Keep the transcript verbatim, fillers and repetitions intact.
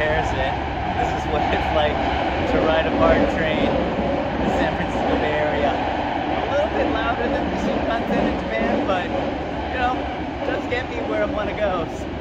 comparison, this is what it's like to ride a BART train in the San Francisco Bay Area. A little bit louder than the Shinkansen in Japan, but, you know, it does get me where I want to go.